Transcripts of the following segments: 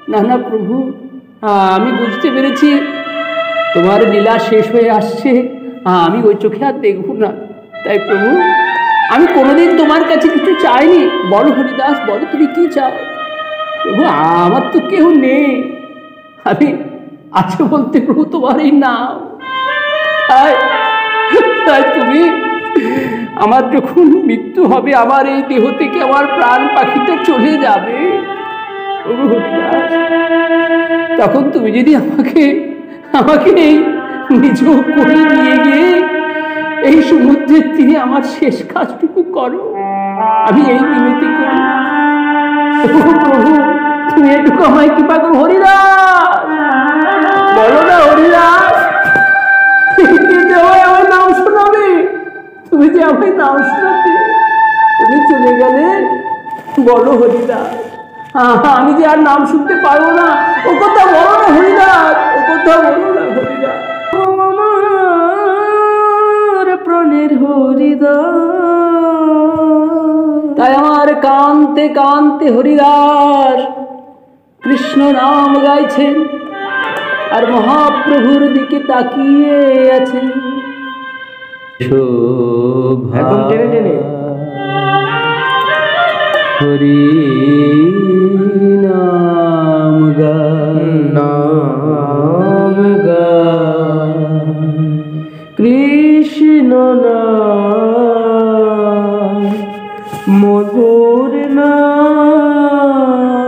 না না প্রভু, আমি বুঝতে পেরেছি তোমার লীলা শেষ হয়ে আসছে, আমি ওই চোখে আর দেখব না। তাই প্রভু, আমি কোনোদিন তোমার কাছে কিছু চাইনি। বলো হরিদাস, বলো তুমি কি চাও? প্রভু, আমার তো কেউ নেই, আমি আছে বলতে প্রভু তোমার এই নাম। তাই তুমি, আমার যখন মৃত্যু হবে, আমার এই দেহ থেকে আমার প্রাণ পাখিটা চলে যাবে প্রভু হরিদাস, তখন তুমি যদি আমাকে এই নিজ করে নিয়ে গিয়ে এই সমুদ্রের তীরে আমার শেষ কাজটুকু করো, আমি এই মিনতি করি প্রভু, তুমি এটুকু আমায় কৃপা করো। হরিদাস, বলো না হরিদাস, আমার নাম শোনাবে, তুমি যে আমায় নাম শোনাতে, তুমি চলে গেলে, বলো হরিদাস, আমি যে আর নাম শুনতে পারবো না। ও কথা বলো না হরিদাস, ও কথা বলো না হরিদাস, আমার প্রাণের হরিদাস। তাই আমার কান্তে কান্তে হরিদাস কৃষ্ণ নাম গাইছেন আর মহাপ্রভুর দিকে তাকিয়ে আছেন। একদম টেনে টেনে হরি নাম নাম কৃষ্ণ নাম মধুর নাম।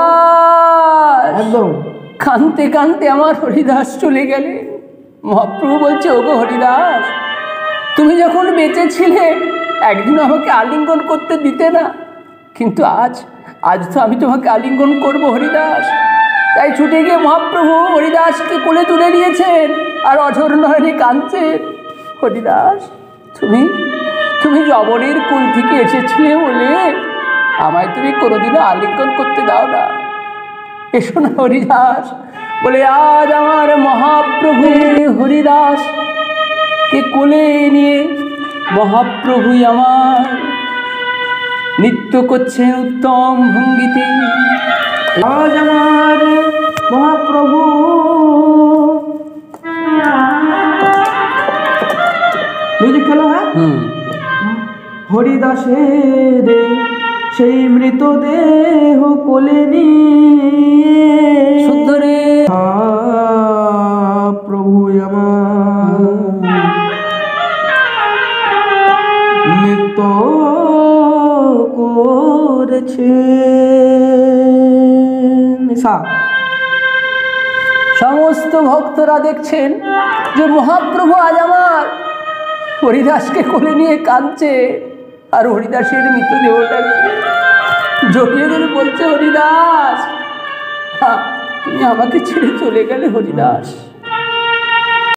একদম কানতে কানতে আমার হরিদাস চলে গেলে। মহাপ্রভু বলছে, ওগো হরিদাস, তুমি যখন বেঁচে ছিলে একদিন আমাকে আলিঙ্গন করতে দিতে না, কিন্তু আজ তো আমি তোমাকে আলিঙ্গন করব হরিদাস। তাই ছুটে গিয়ে মহাপ্রভু হরিদাসকে কোলে তুলে নিয়েছেন আর অঝোর নয়নে কাঁদছেন। হরিদাস, তুমি যবনের কুল থেকে এসেছিলে বলে আমায় তুমি কোনোদিনও আলিঙ্গন করতে দাও না। এসো না হরিদাস বলে আজ আমার মহাপ্রভু হরিদাস কে কোলে নিয়ে মহাপ্রভুই আমার নৃত্য করছেন উত্তম ভঙ্গিতে। আজ আমার মহাপ্রভু মিউজিক খেলো। হ্যাঁ, হরিদাসের সেই মৃতদেহ কোলে নিয়ে শুদ্ধ রে প্রভু আমার নৃত্য করেছে। সমস্ত ভক্তরা দেখছেন যে মহাপ্রভু আজ আমার হরিদাসকে কোলে নিয়ে কাঁদছে আর হরিদাসের মৃতদেহটাকে জড়িয়ে ধরে বলছে, হরিদাস, তুমি আমাকে ছেড়ে চলে গেলে হরিদাস।